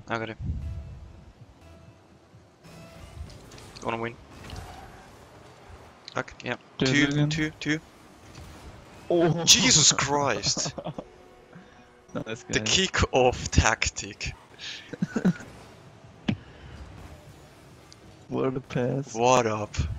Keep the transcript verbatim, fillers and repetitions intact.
I got it. Wanna win? Okay, yeah. Do it Two, again. two, two. Oh. Jesus Christ! Nice, The guys. kick-off tactic. What a pass. What up?